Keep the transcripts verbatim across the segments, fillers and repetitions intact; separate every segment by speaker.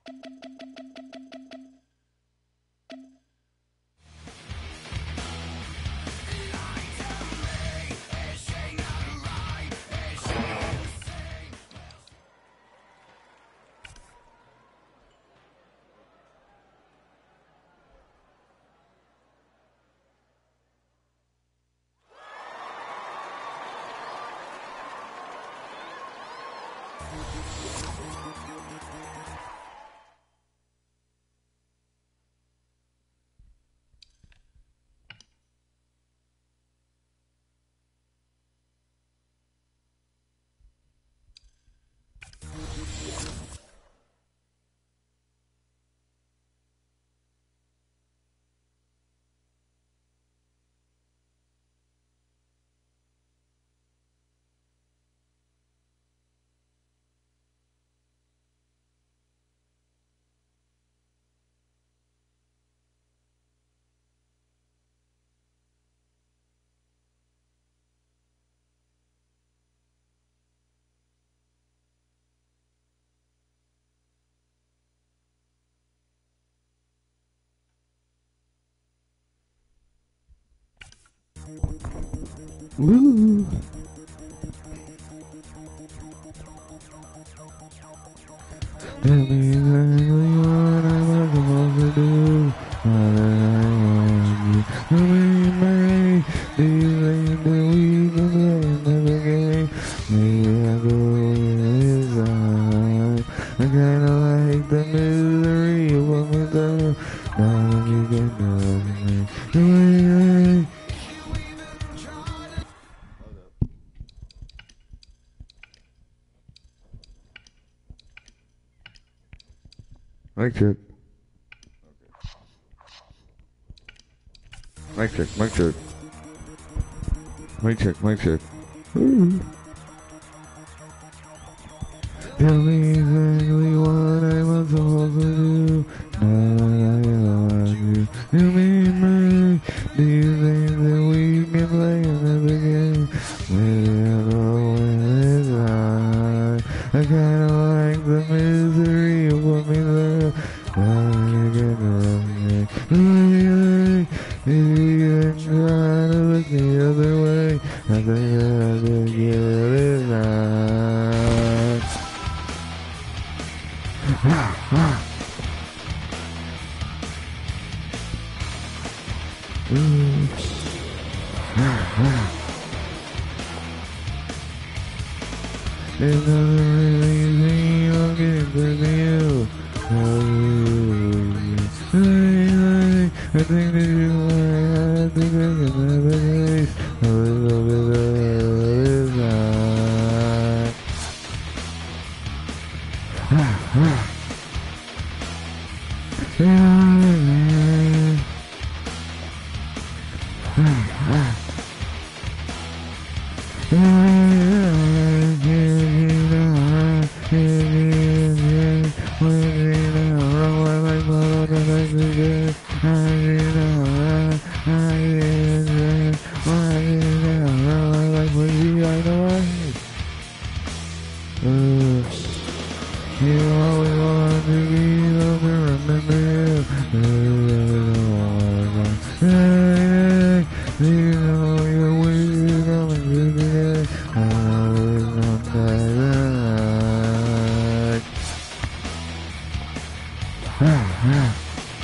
Speaker 1: Woo! Tell me exactly what I'm supposed to do. Now that I want you. Tell me, Mary, do you think that we can play another game? Maybe I'll go with this time. I kinda like the misery of what we do. Now that you can love me. Tell me, mic check. Mic check, mic check. Mic check, mic check. Ooh. Tell me exactly what I'm supposed to do. Now that I love you. Tell me, Mary, do you think that we can play another game? Maybe I'll go with this time. I kinda like the misery of what we love. Now you can love me. Maybe you can try to look the other way. I think I can get this time. Ah, ah. Ooh. Ah, ah. There's nothing really easy, I'm getting to you. I think that you might have to get another place. A little bit of this time. Ah, ah. Yeah, ah, ah. You always want to be able to remember you. You know you're weird, coming to the I always want that. Ah, ah.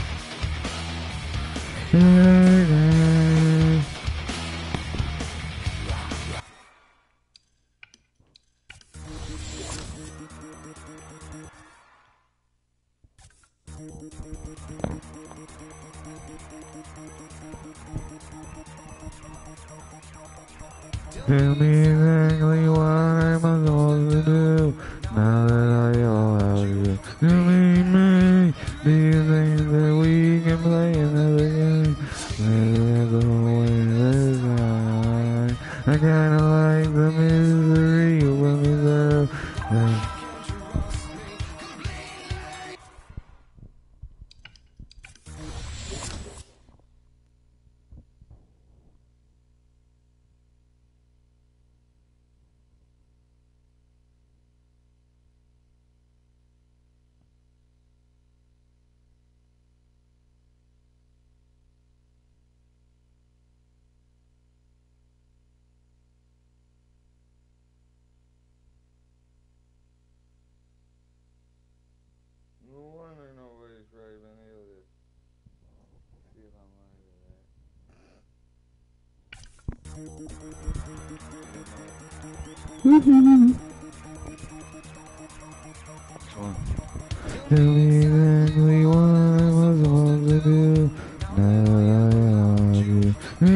Speaker 1: Tell me exactly what I'm supposed to do now that I love you. Tell me, me, do you think that we can play another game? Maybe I'll go with this time. I kinda like the misery of what we love. Tell me exactly what I was supposed to do. Now that I love you.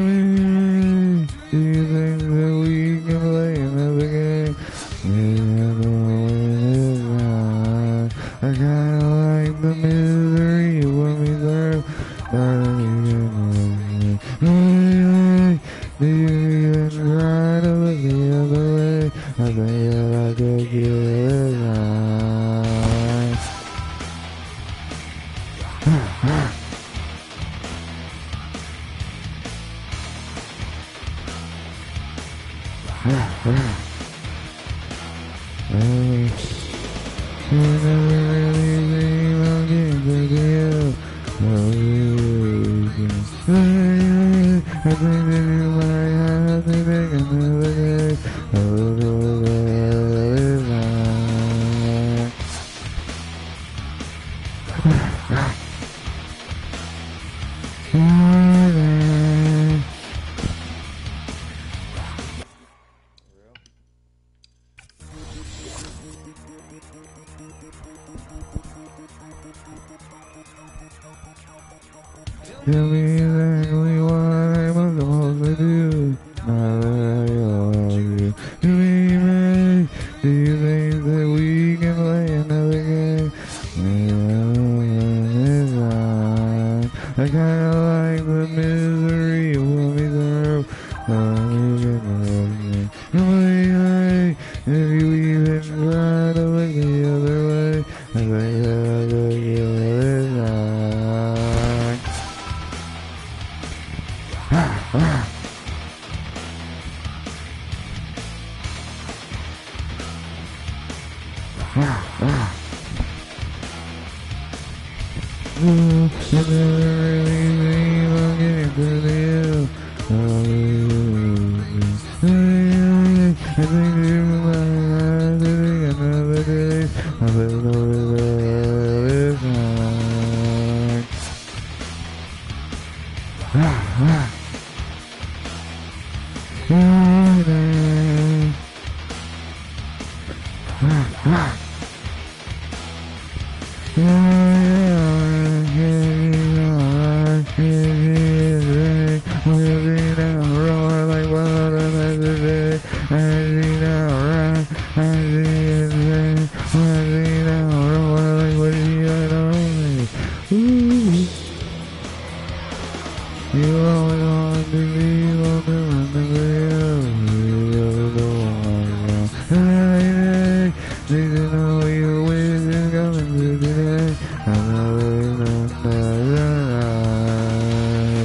Speaker 1: Do you think that we can play another game? Yeah, I know it is not. I kinda like the misery you put me through. Do you even try to look the other way? I think that I could give it a try. I think that you might have to take another day. Oh, oh, tell me exactly what I'm supposed to do. Now that I love you. Do we make? Do you think that we can play another game? Yeah, I kinda like the misery you put me through. Oh, you can love me. Like, if you even try to look the other way, I think that I could give it a try. Ah, ah. Ah, ah. Ooh, I never really dreamed of getting to you. Oh, I think you might have to take another day. I think over there is mine. Ah, ah. You always want to be on the run the you never know why. Need to know your ways is coming through today. I'm not really not that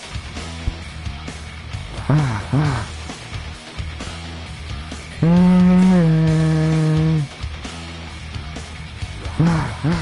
Speaker 1: Ah, ah. Ah, ah.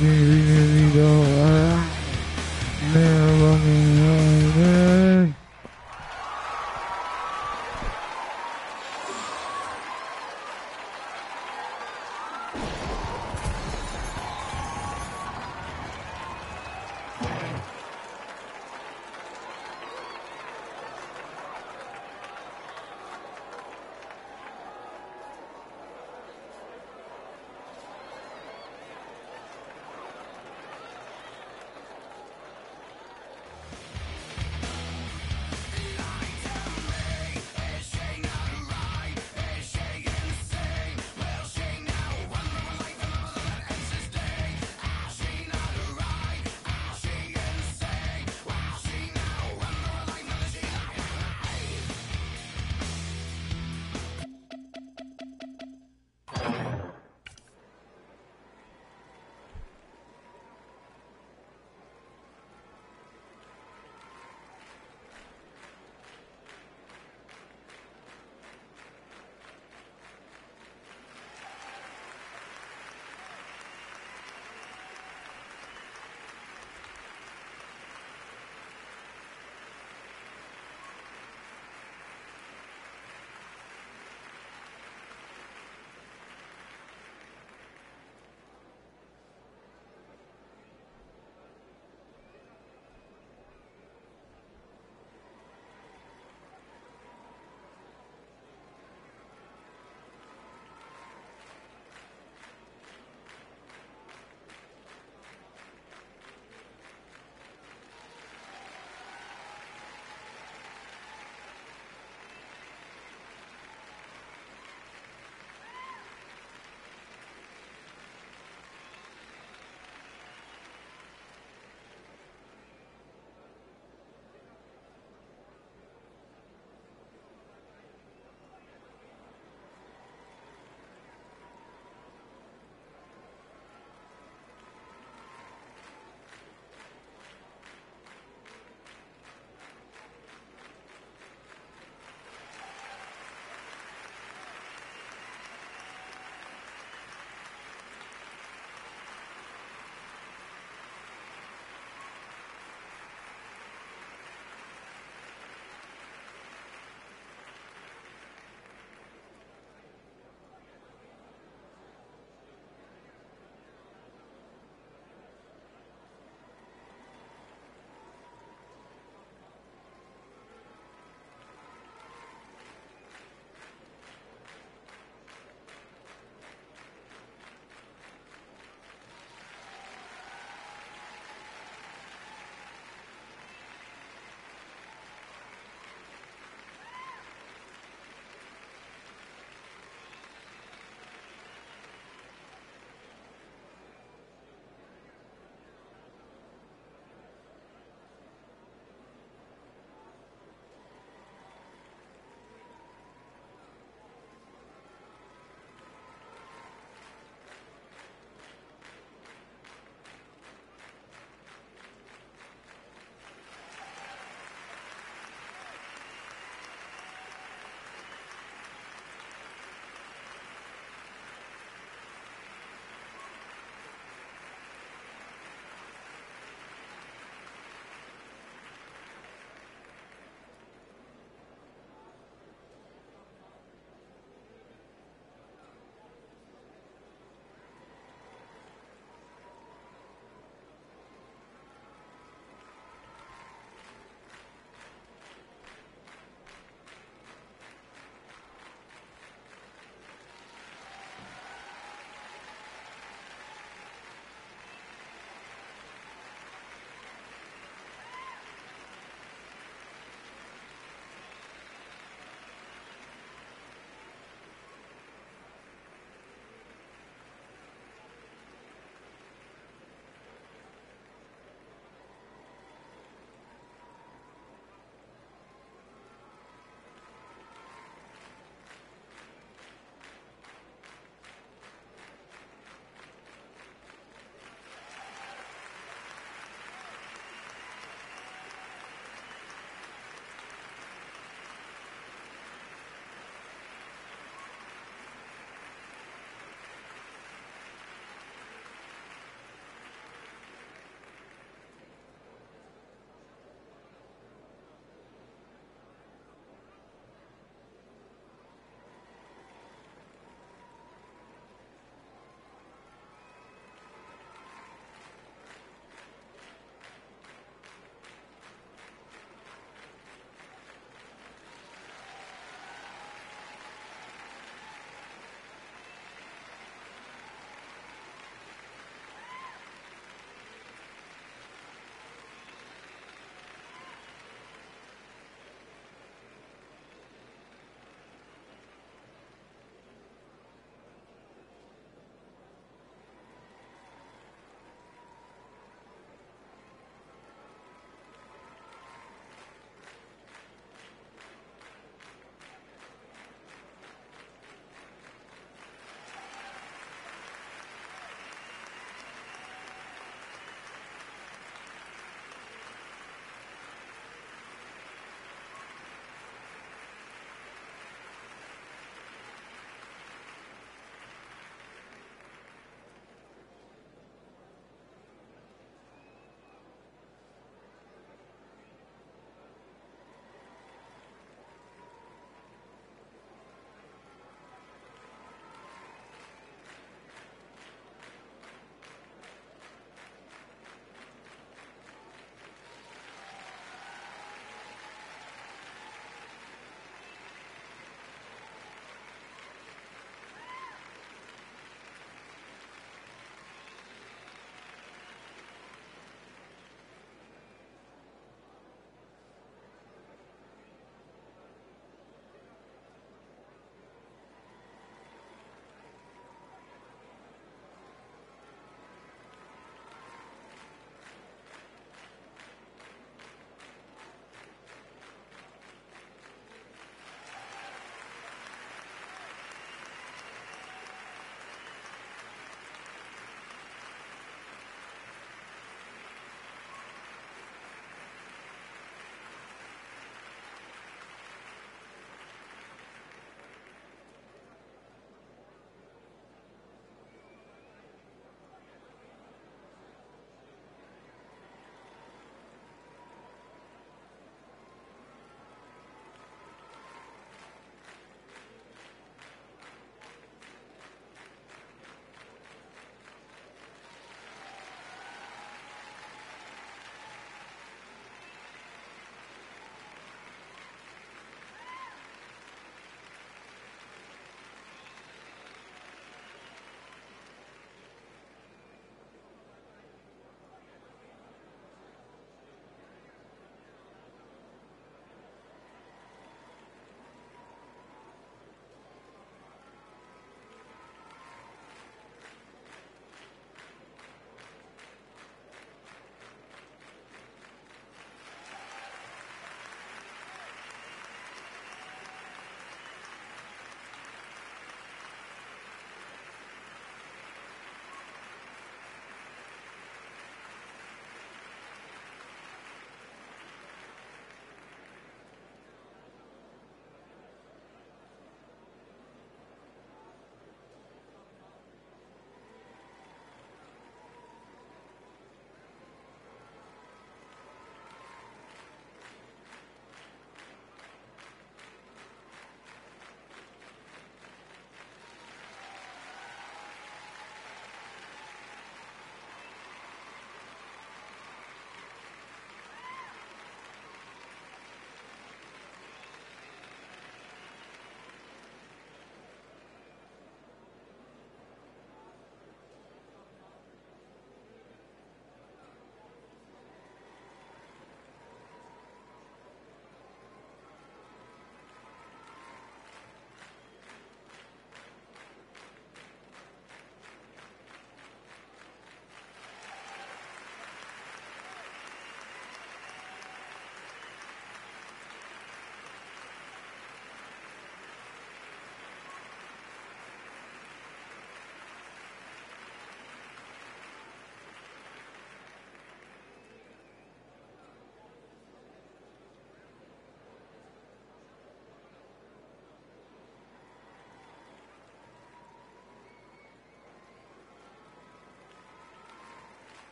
Speaker 1: Necesito ah, never fucking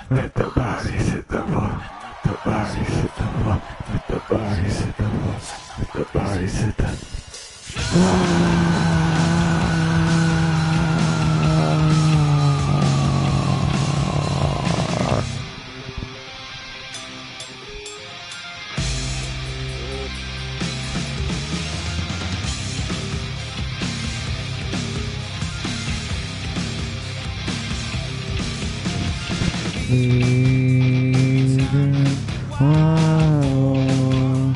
Speaker 1: Let the bodies hit the floor. Let the bodies hit the floor. Let the bodies hit the floor. Let the bodies hit the floor. Even while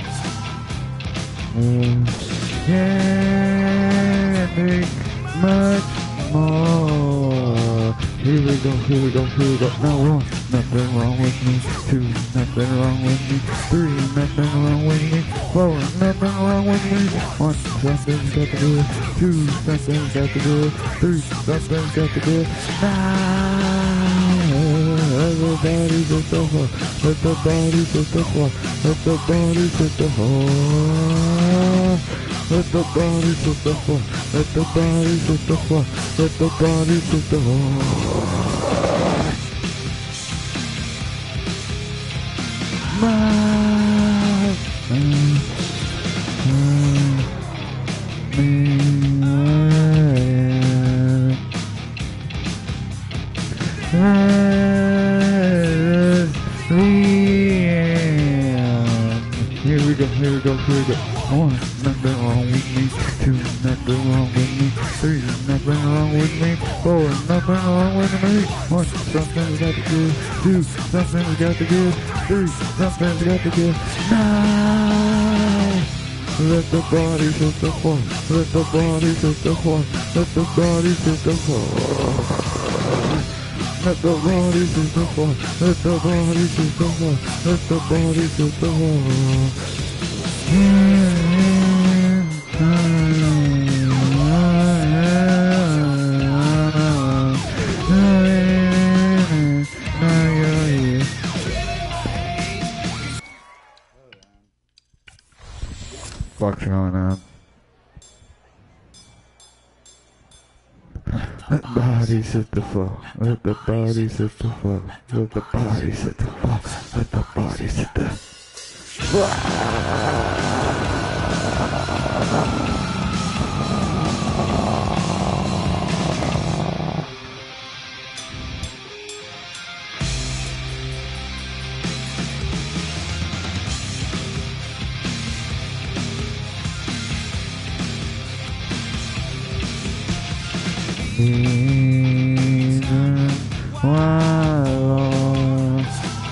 Speaker 1: getting much more. Here we go, here we go, here we go. Now one, nothing wrong with me. Two, nothing wrong with me. Three, nothing wrong with me. Four, nothing wrong with me. One, something's got to do. Two, something's got to do. Three, something's got to do. Now. Let the bodies hit the floor. Let the bodies hit the floor. Let the bodies hit the floor. Let the bodies hit the floor. Let the bodies hit the floor. Let the bodies hit the floor. My, mm, mm, mm, Here we go, here we go, here we go. One, nothing wrong with me. Two, nothing wrong with me. Three, nothing wrong with me. Four, nothing wrong with me. One, something's got to give. Two, something's got to give. Three, something's got to give. Now, let the bodies hit the floor. Let the bodies hit the floor. Let the bodies hit the floor. Let the bodies hit the floor. Let the bodies hit the floor. Let the bodies hit the floor. What's going on? Let the bodies hit the floor. Let the bodies hit the floor. Let the bodies hit the floor. Let the bodies hit the floor. Even while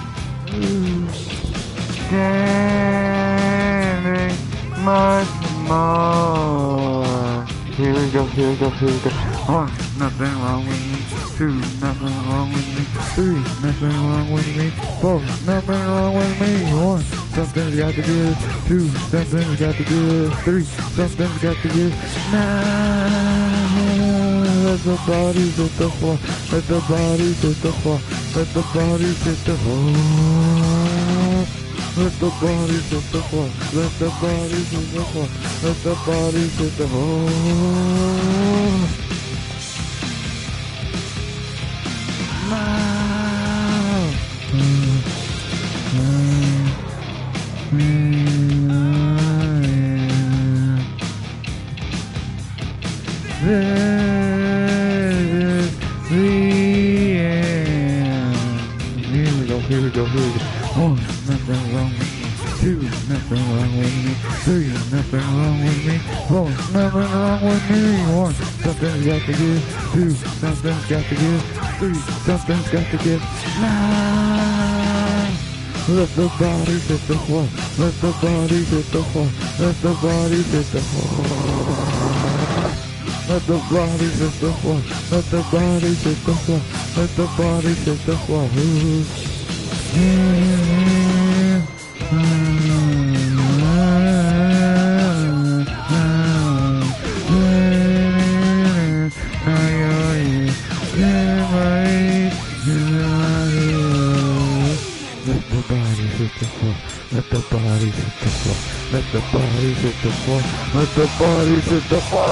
Speaker 1: getting much more. Here we go, here we go, here we go. One, nothing wrong with me. Two, nothing wrong with me. Three, nothing wrong with me. Four, nothing wrong with me. One, something's got to give. Two, something's got to give. Three, something's got to give. Now. Let the bodies hit the floor. Let the bodies hit the floor. Let the bodies hit the floor. Let the bodies hit the floor. Let the bodies hit the floor. Let the bodies hit the floor. Now. Mm, mm, mm, yeah. Here we go, here we go. One, nothing wrong with me. Two, nothing wrong with me. Three, nothing wrong with me. Four, nothing wrong with me. One, something's got to give. Two, something's got to give. Three, something's got to give. Now, let the bodies hit the floor. Let the bodies hit the floor. Let the bodies hit the floor. Let the bodies hit the floor. Let the bodies hit the floor. Let the bodies hit the floor. Let the bodies hit the floor. Let the bodies hit the floor. Let the bodies hit the floor. Let the bodies hit the floor.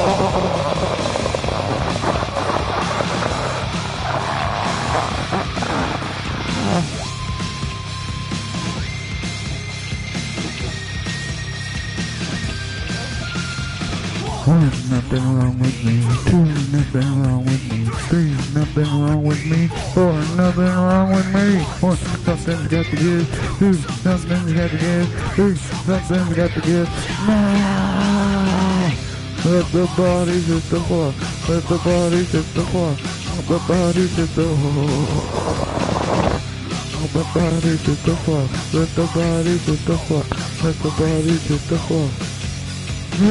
Speaker 1: One, nothing wrong with me. Two, nothing wrong with me. Three, nothing wrong with me. Four, nothing wrong with me. One, something's got to give. Two, something's got to give. Three, something's got to give. Now, let the bodies hit the floor. Let the bodies hit the floor. Let the bodies hit the floor. Let the bodies hit the floor. Let the bodies hit the floor. Let the bodies hit the floor. Go,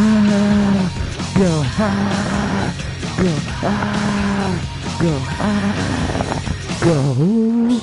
Speaker 1: ah, go, ah, go, ah, go.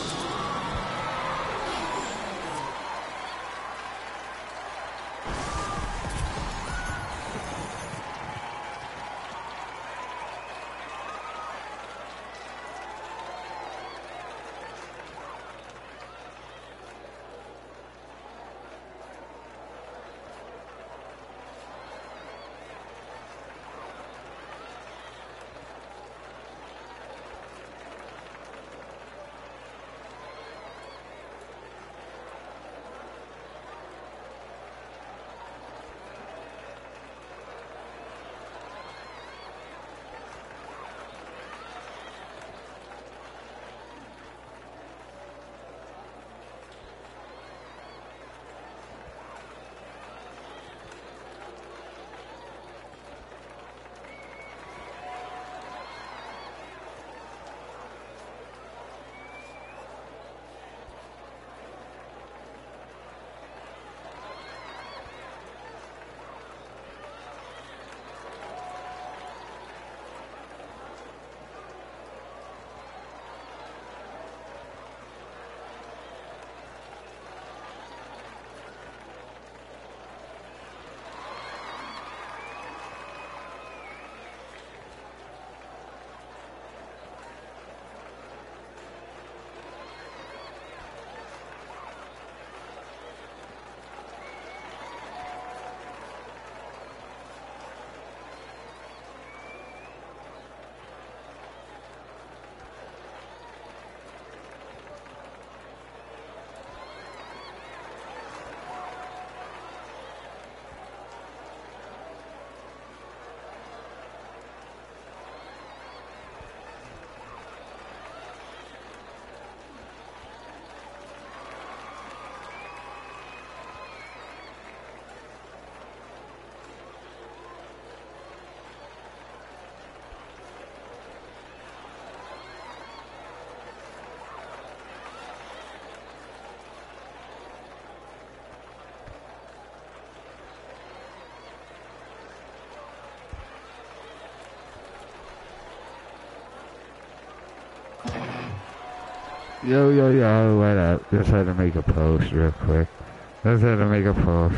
Speaker 1: Yo, yo, yo, what up? Just had to make a post real quick. Just had to make a post.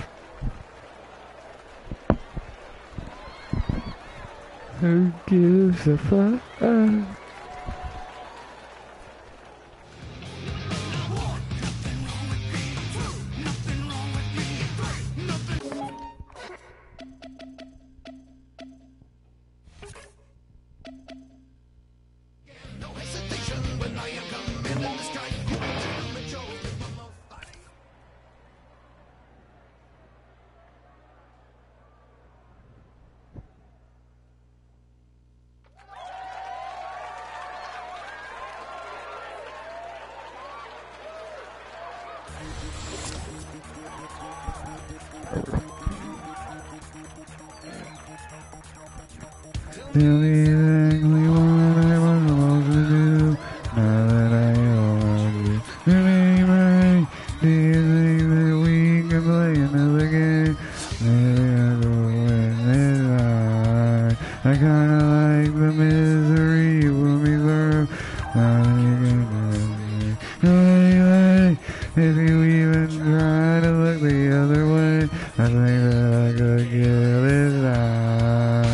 Speaker 1: Who gives a fuck? The only thing we want I was supposed to do, now that I know you. There may be things that we can play another game. Maybe I go win this line. I kinda like the misery you put me through. Now that you can do it. No, anyway, if you even try to look the other way, I think that I could kill this line.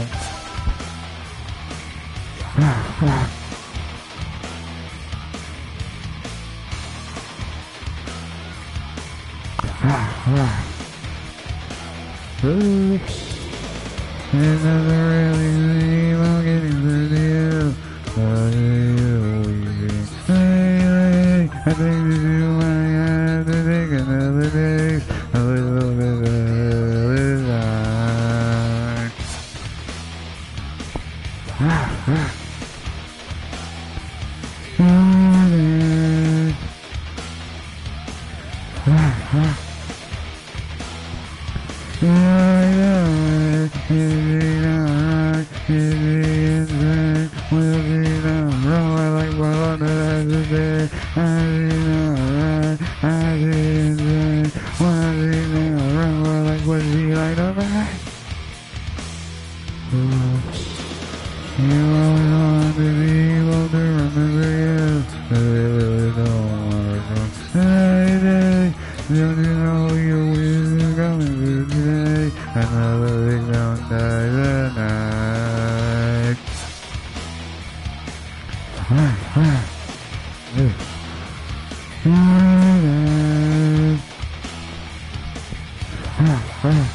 Speaker 1: It doesn't really seem I'm getting to you. But you leaving. Anyway, I think that you might have to take another day. A little bit of this time. You only want to be able to remember you. I really don't want to know. Hey, don't you know your wings are coming through today? Another big don't die tonight. Ah, ah. Yeah. Ah, ah.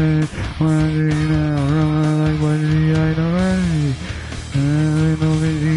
Speaker 1: I